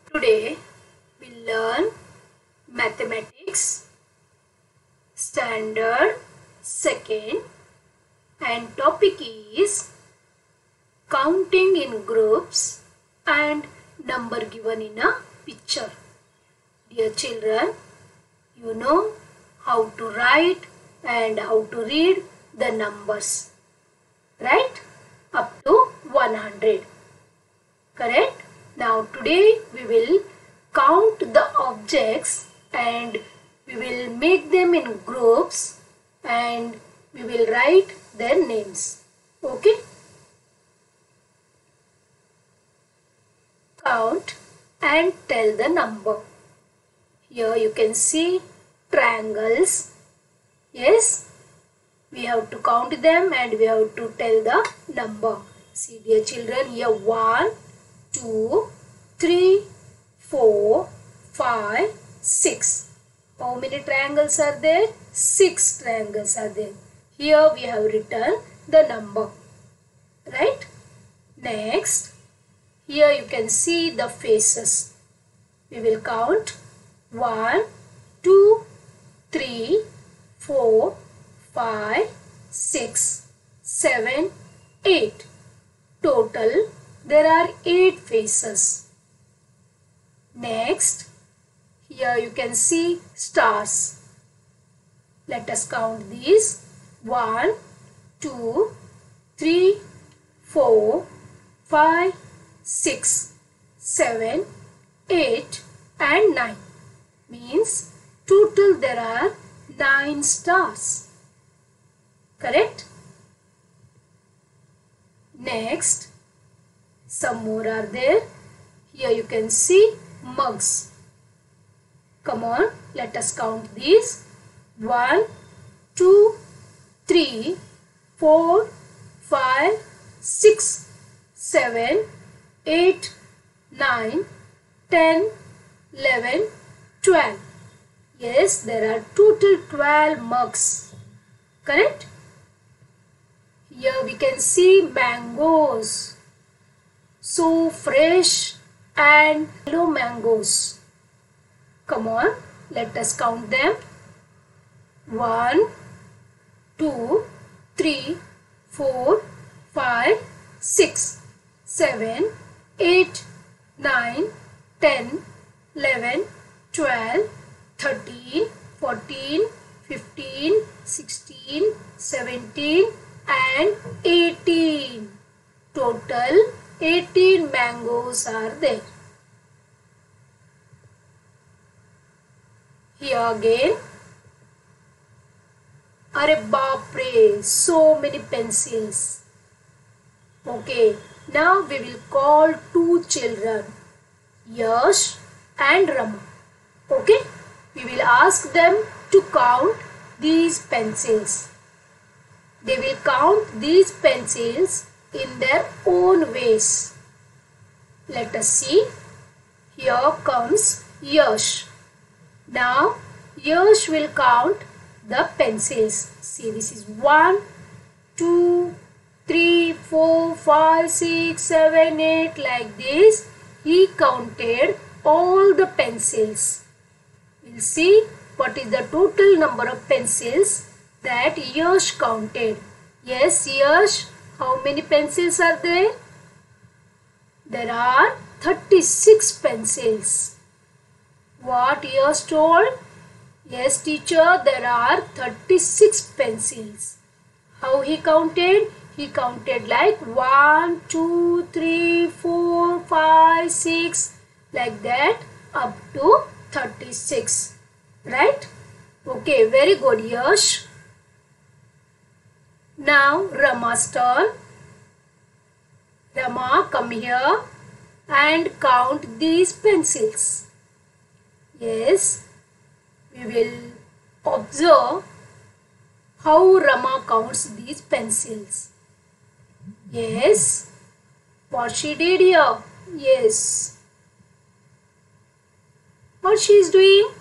Today we learn mathematics standard second and topic is counting in groups and number given in a picture. Dear children, you know how to write and how to read the numbers, right? Up to 100. Correct? Now today we will count the objects and we will make them in groups and we will write their names. Okay? Count and tell the number. Here you can see triangles. Yes? We have to count them and we have to tell the number. See dear children, here 1, 2, 3, 4, 5, 6. How many triangles are there? 6 triangles are there. Here we have written the number. Right? Next, here you can see the faces. We will count 1, 2, 3, 4, 5, 6, 7, 8. Total there are 8 faces. Next, here you can see stars. Let us count these. 1, 2, 3, 4, 5, 6, 7, 8 and 9. Means total there are 9 stars. Correct? Next, some more are there. Here you can see mugs. Come on, let us count these. 1, 2, 3, 4, 5, 6, 7, 8, 9, 10, 11, 12. Yes, there are total 12 mugs. Correct? Here we can see mangoes. So fresh and yellow mangoes. Come on, let us count them. 1, 2, 3, 4, 5, 6, 7, 8, 9, 10, 11, 12, 13, 14, 15, 16, 17 and 18. Total 18 mangoes are there. Here again. Arey baapre, so many pencils. Okay, now we will call 2 children, Yash and Rama. Okay, we will ask them to count these pencils. They will count these pencils in their own ways. Let us see. Here comes Yash. Now Yash will count the pencils. See, this is 1, 2, 3, 4, 5, 6, 7, 8 like this. He counted all the pencils. We'll see what is the total number of pencils that Yash counted. Yes, Yash, how many pencils are there? There are 36 pencils. What Yash told? Yes, teacher, there are 36 pencils. How he counted? He counted like 1, 2, 3, 4, 5, 6 like that up to 36. Right? Okay, very good, Yash. Now Rama's turn. Rama, come here and count these pencils. Yes, we will observe how Rama counts these pencils. Yes, what she did here? Yes. What she is doing?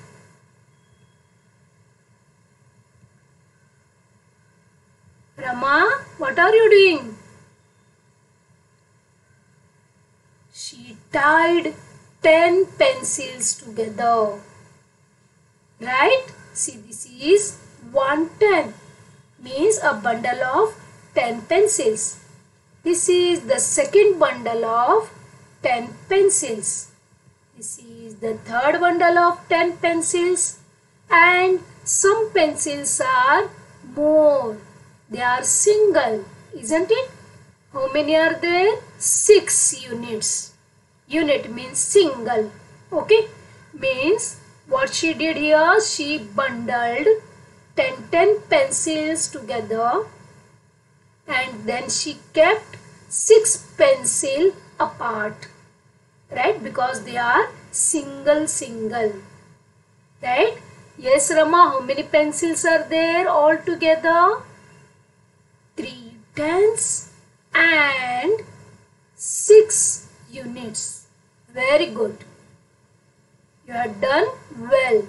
Rama, what are you doing? She tied 10 pencils together. Right? See, this is 110. Means a bundle of 10 pencils. This is the second bundle of 10 pencils. This is the third bundle of 10 pencils. And some pencils are more. They are single, isn't it? How many are there? 6 units. Unit means single. Okay? Means what she did here, she bundled 10 pencils together and then she kept 6 pencils apart. Right? Because they are single. Right? Yes, Rama, how many pencils are there all together? 3 tens and 6 units. Very good. You have done well.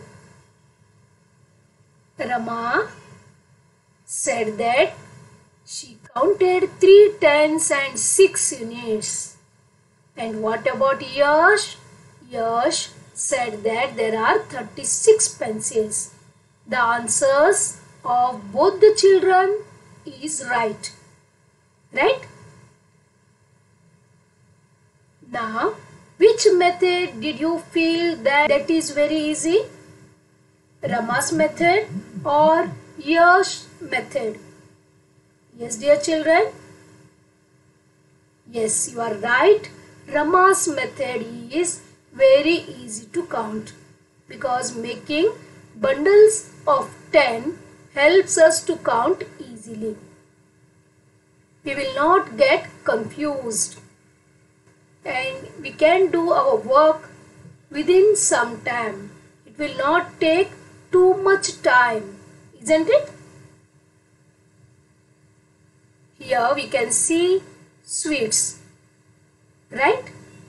Rama said that she counted 3 tens and 6 units. And what about Yash? Yash said that there are 36 pencils. The answers of both the children is right. Right? Now, which method did you feel that is very easy? Rama's method or Yash method? Yes, dear children? Yes, you are right. Rama's method is very easy to count because making bundles of 10 helps us to count easily. We will not get confused and we can do our work within some time. It will not take too much time, isn't it? Here we can see sweets, right?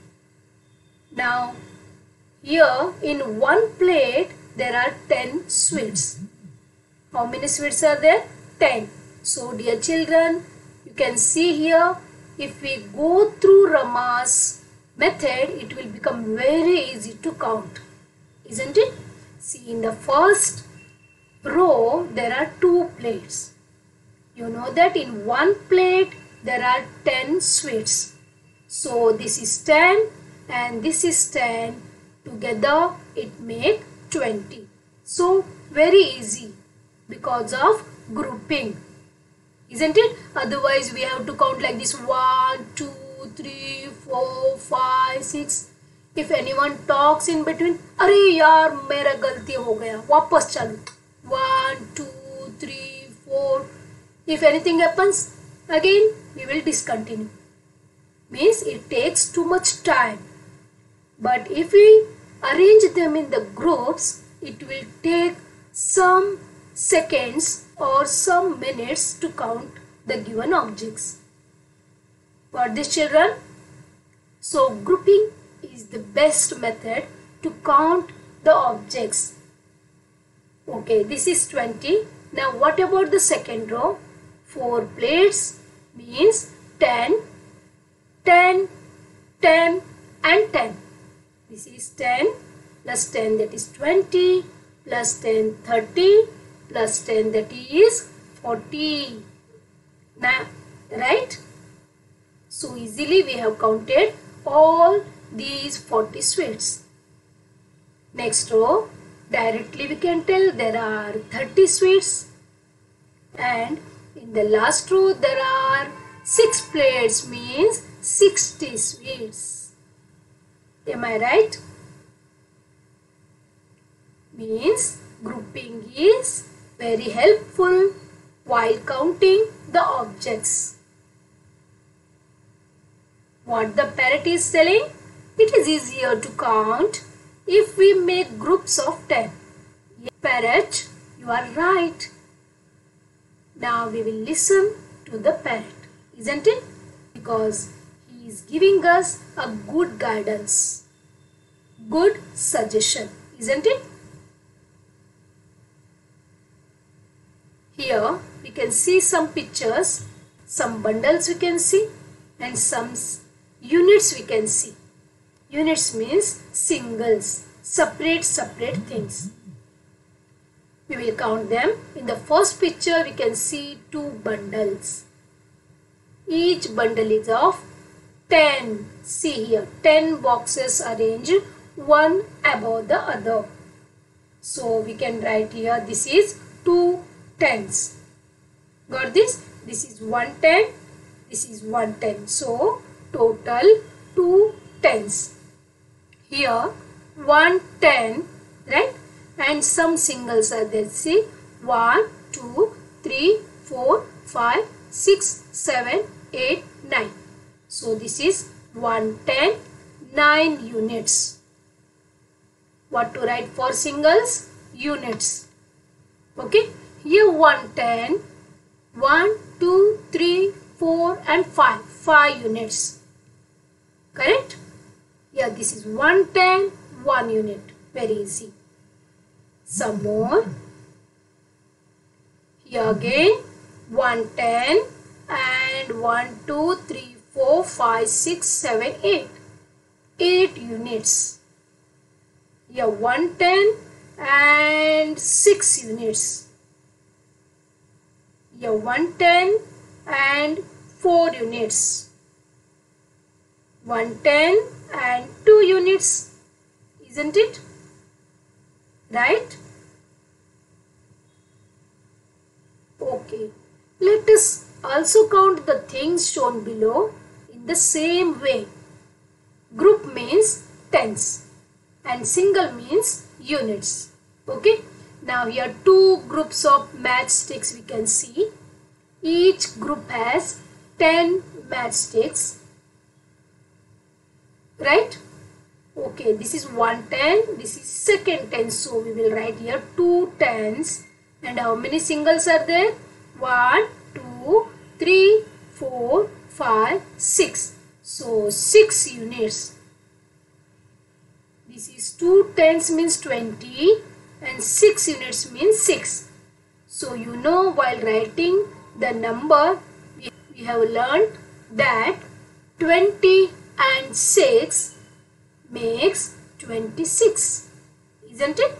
Now here in one plate there are 10 sweets. How many sweets are there? 10. So dear children, you can see here, if we go through Rama's method, it will become very easy to count, isn't it? See, in the first row there are 2 plates. You know that in one plate there are 10 sweets. So this is 10 and this is 10. Together it make 20. So very easy because of grouping, isn't it? Otherwise we have to count like this: 1, 2, 3, 4, 5, 6. If anyone talks in between, अरे यार मेरा गलती हो गया, वापस चालू, 1, 2, 3, 4. If anything happens, again we will discontinue. Means it takes too much time. But if we arrange them in the groups, it will take some seconds or some minutes to count the given objects. Got this, children? So grouping is the best method to count the objects. Okay, this is 20. Now what about the second row? 4 plates means 10, 10, 10 and 10. This is 10 plus 10, that is 20, plus 10, 30, plus 10, that is 40. Now, right? So easily we have counted all these 40 sweets. Next row, directly we can tell there are 30 sweets. And in the last row there are 6 plates, means 60 sweets. Am I right? Means grouping is very helpful while counting the objects. What the parrot is telling? It is easier to count if we make groups of 10. Yes, parrot, you are right. Now we will listen to the parrot, isn't it? Because he is giving us a good guidance, good suggestion, isn't it? Here we can see some pictures, some bundles we can see and some units we can see. Units means singles, separate things. We will count them. In the first picture we can see 2 bundles. Each bundle is of 10. See here, 10 boxes arranged one above the other. So we can write here, this is 2 tens. Got this? This is 1 10. This is 1 10. So total 2 tens. Here 1 10, right? And some singles are there. See, 1 2 3 4 5 6 7 8 9. So this is 110, 9 units. What to write for singles? Units. Okay. Here 110, 1 2 3 4 and 5. 5 units. Correct? Yeah, this is 110, 1 unit. Very easy. Some more. Here again 110 and 1 2 3 4 5 6 7 8. 8 units. Here 110 and 6 units. Here 110 and 4 units. 110 and 2 units. Isn't it? Right? Okay. Let us also count the things shown below in the same way. Group means tens and single means units. Okay. Now here 2 groups of matchsticks we can see. Each group has 10 matchsticks. Right? Okay, this is 110, this is second 10. So we will write here 2 tens. And how many singles are there? 1, 2, 3, 4, 5, 6. So 6 units. This is 2 tens means 20 and 6 units means 6. So you know, while writing the number, we have learned that 20 and 6 makes 26. Isn't it?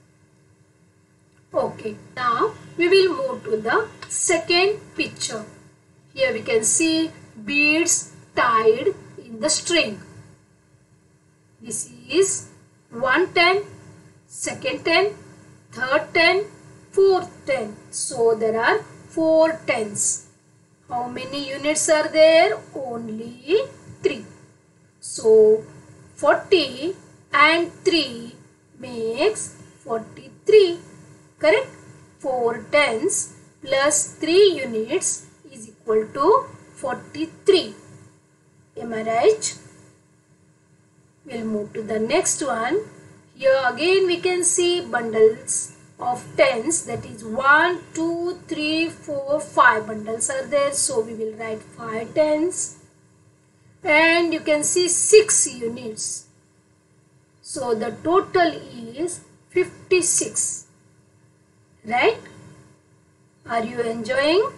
Okay. Now we will move to the second picture. Here we can see beads tied in the string. This is 1 10, second 10, third 10, fourth 10. So there are 4 tens. How many units are there? Only 3. So 40 and 3 makes 43. Correct? 4 tens plus 3 units is equal to 43. Am I right? We'll move to the next one. Here again we can see bundles of tens, that is 1, 2, 3, 4, 5 bundles are there. So we will write 5 tens. And you can see 6 units. So the total is 56. Right? Are you enjoying?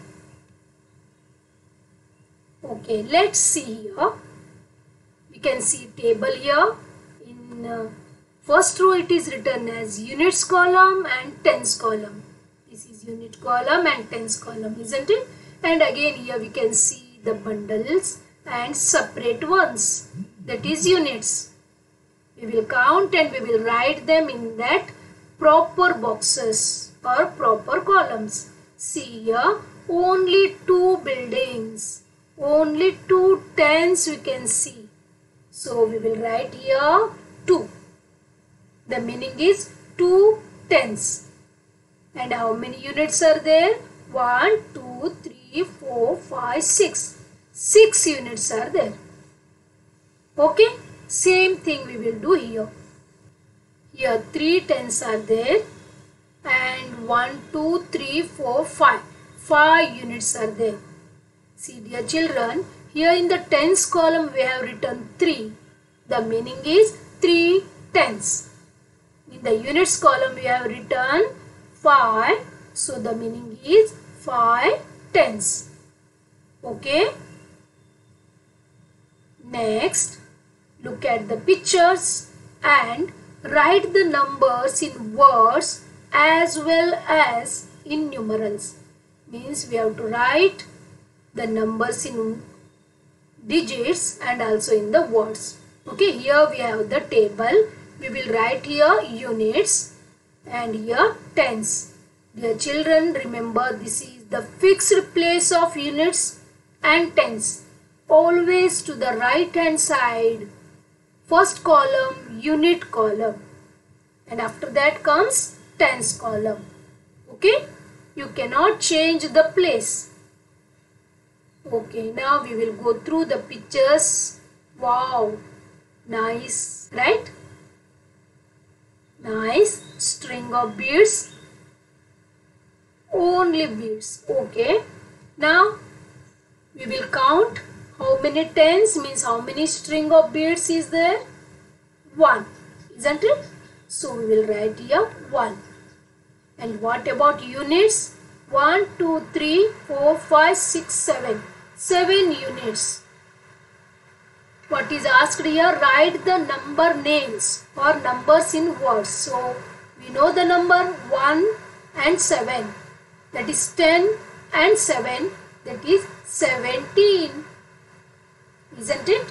Okay, let's see here. We can see table here. In first row it is written as units column and tens column. This is unit column and tens column, isn't it? And again here we can see the bundles and separate ones, that is units. We will count and we will write them in that proper boxes or proper columns. See here, only 2 buildings, only 2 tens we can see. So we will write here 2. The meaning is 2 tens. And how many units are there? 1, 2, 3, 4, 5, 6. 6 units are there. Okay, same thing we will do here. Here 3 tens are there and 1, 2, 3, 4, 5. 5 units are there. See dear children, here in the tens column we have written 3. The meaning is 3 tens. In the units column we have written 5. So the meaning is 5 tens. Okay. Next, look at the pictures and write the numbers in words as well as in numerals. Means we have to write the numbers in digits and also in the words. Okay, here we have the table. We will write here units and here tens. Dear children, remember this is the fixed place of units and tens. Always to the right hand side. First column, unit column. And after that comes tens column. Okay, you cannot change the place. Okay, now we will go through the pictures. Wow, nice, right? Nice string of beads. Only beads. Okay, now we will count how many tens, means how many string of beads is there? 1, isn't it? So we will write here 1. And what about units? 1, 2, 3, 4, 5, 6, 7. 7 units. What is asked here? Write the number names or numbers in words. So we know the number 1 and 7. That is 10 and 7. That is 17. Isn't it?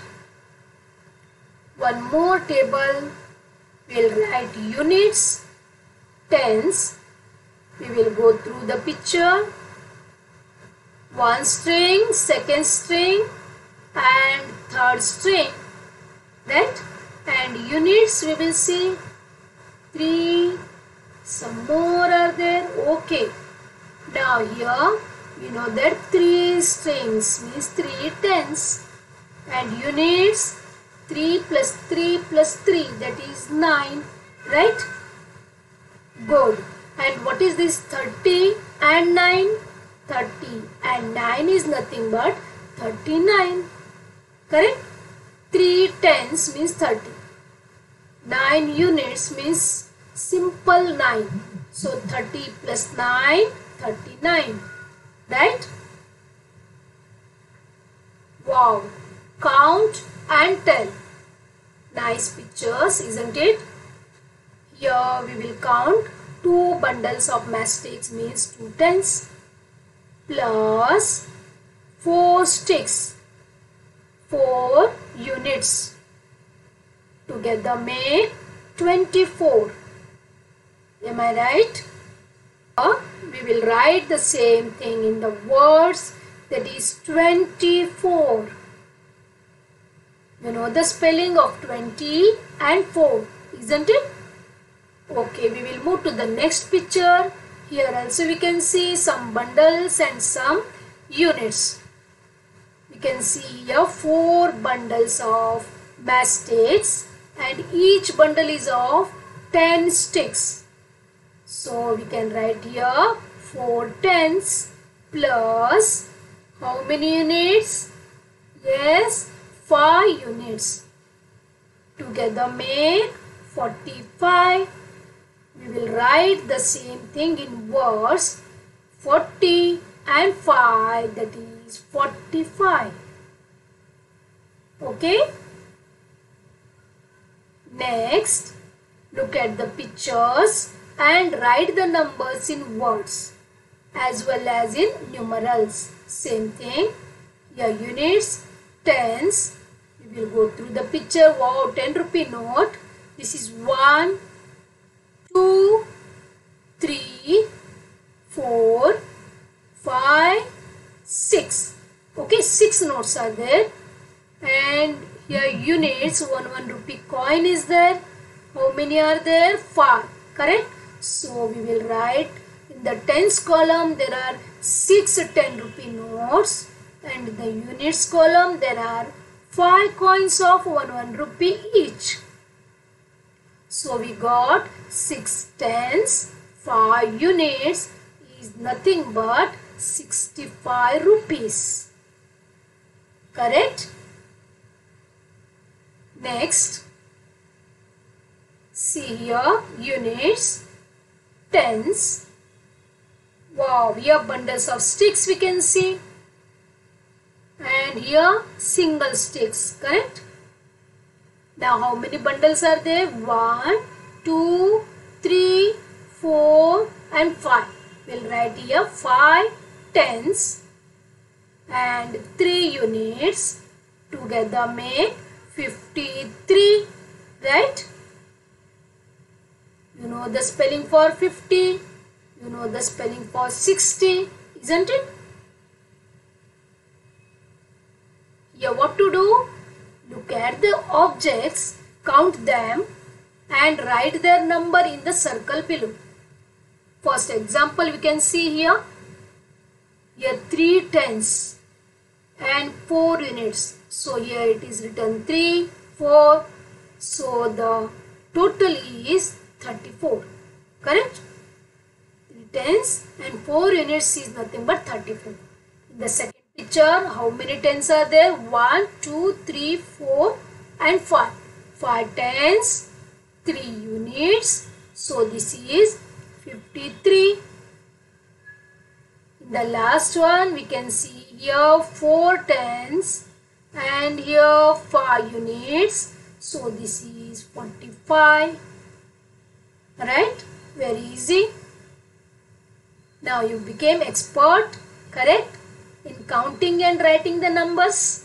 One more table. We will write units, tens. We will go through the picture. One string, second string and third string. Right? And units we will see 3. Some more are there. Okay. Now here we know that 3 strings means 3 tens. And units 3 plus 3 plus 3, that is 9. Right? Good. And what is this 30 and 9? 30 and 9 is nothing but 39. Correct? 3 tens means 30. 9 units means simple 9. So 30 plus 9, 39. Right? Wow. Count and tell. Nice pictures, isn't it? Here we will count 2 bundles of matchsticks means 2 tens plus 4 sticks, 4 units. Together make 24. Am I right? We will write the same thing in the words, that is 24. You know the spelling of 20 and 4, isn't it? Okay, we will move to the next picture. Here also we can see some bundles and some units. We can see here 4 bundles of matchsticks and each bundle is of 10 sticks. So we can write here 4 tens plus how many units? Yes, 5 units. Together make 45. We will write the same thing in words 40 and 5, that is 45. Okay. Next, look at the pictures and write the numbers in words as well as in numerals. Same thing. Here units, tens. We will go through the picture. Wow, 10 rupee note. This is 1, 2, 3, 4, 5, 6. Okay, 6 notes are there. And here units, 1 rupee coin is there. How many are there? 5. Correct? So we will write in the tens column there are 6 10 rupee notes, and in the units column there are 5 coins of 1 rupee each. So we got 6 tens, 5 units is nothing but 65 rupees. Correct? Next, see here units, tens. Wow, here bundles of sticks we can see. And here single sticks, correct? Now how many bundles are there? 1, 2, 3, 4 and 5. We'll write here 5 tens and 3 units together make 53, right? You know the spelling for 50, you know the spelling for 60, isn't it? Here what to do? Look at the objects, count them and write their number in the circle below. First example we can see here. Here 3 tens and 4 units. So here it is written 3, 4. So the total is 34. Correct? 3 tens and 4 units is nothing but 34. In the second picture, how many tens are there? 1, 2, 3, 4 and 5. 5 tens, 3 units. So this is 53. In the last one, we can see here 4 tens and here 5 units. So this is 45. Right? Very easy. Now you became expert, correct? In counting and writing the numbers.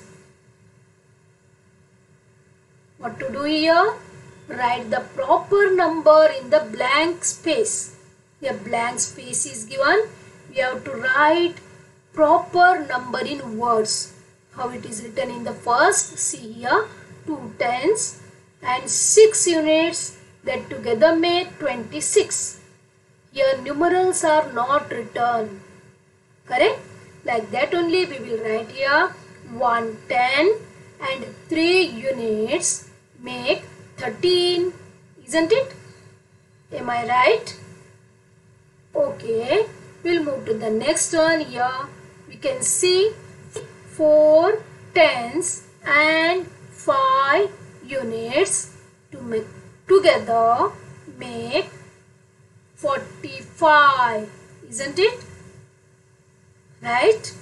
What to do here? Write the proper number in the blank space. A blank space is given. We have to write proper number in words. How it is written in the first? See here, 2 tens and 6 units that together make 26. Here numerals are not written. Correct? Like that only we will write here 1 10 and 3 units make 13. Isn't it? Am I right? Okay. We'll move to the next one. Here we can see 4 tens and 5 units to make together make 45. Isn't it? Right?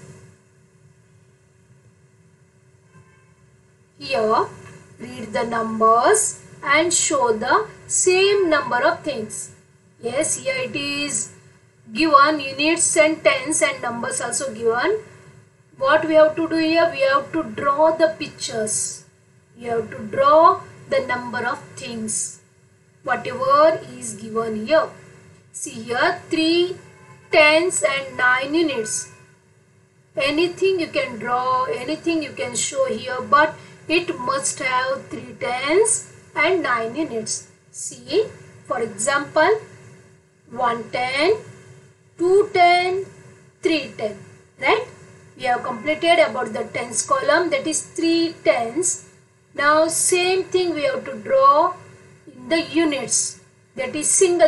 Here read the numbers and show the same number of things. Yes, here it is given units and tens and numbers also given. What we have to do here? We have to draw the pictures. We have to draw the number of things. Whatever is given here. See here 3 tens and 9 units. Anything you can draw, anything you can show here, but it must have 3 tens and 9 units. See, for example, 1 10, 2 10, 3 10, right? We have completed about the tens column, that is 3 tens. Now same thing we have to draw in the units, that is single.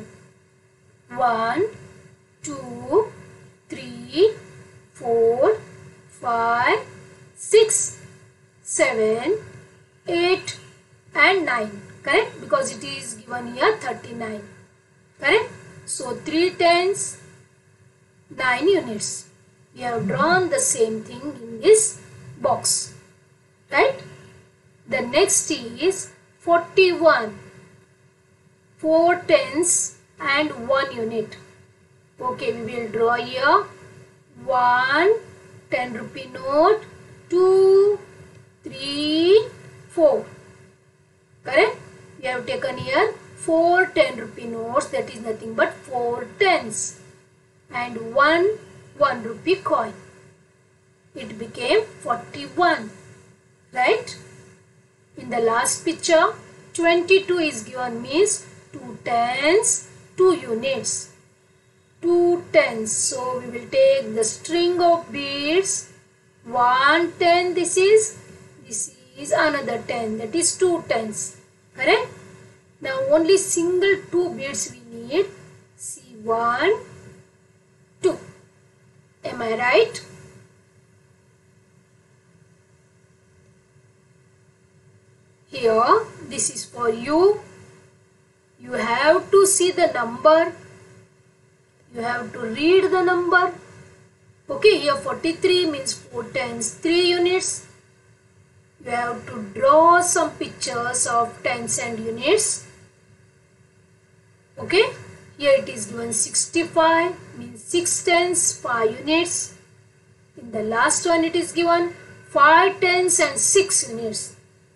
1, 2, 3, 4, 5, 6, 7, 8 and 9. Correct? Because it is given here 39. Correct? So 3 tens, 9 units. We have drawn the same thing in this box. Right? The next is 41. 4 tens and 1 unit. Okay, we will draw here 1 10 rupee note, 2, 3, 4. Correct? We have taken here 4 10 rupee notes, that is nothing but 4 tens and 1 1 rupee coin. It became 41. Right? In the last picture, 22 is given, means 2 tens, 2 units. 2 tens. So we will take the string of beads. 1 10, this is another 10, that is 2 tens. Correct? Now only single 2 beads we need. See, 1, 2. Am I right? Here, this is for you. You have to see the number. You have to read the number. Okay, here 43 means 4 tens, 3 units. You have to draw some pictures of tens and units. Okay, here it is given 65 means 6 tens, 5 units. In the last one it is given 5 tens and 6 units.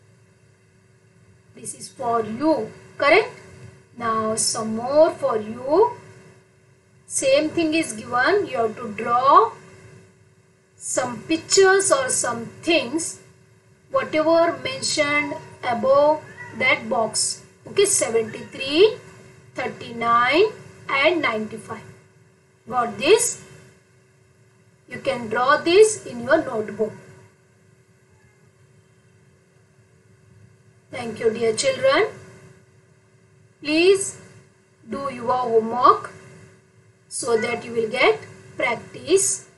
This is for you, correct? Now some more for you. Same thing is given. You have to draw some pictures or some things, whatever mentioned above that box. Okay, 73, 39 and 95. Got this? You can draw this in your notebook. Thank you, dear children. Please do your homework so that you will get practice